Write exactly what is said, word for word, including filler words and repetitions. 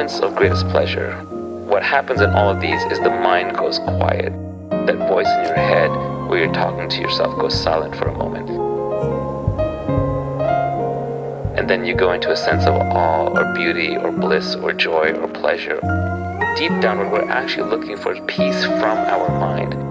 moments of greatest pleasure. What happens in all of these is the mind goes quiet. That voice in your head where you're talking to yourself goes silent for a moment. And then you go into a sense of awe or beauty or bliss or joy or pleasure. Deep down, when we're actually looking for peace from our mind,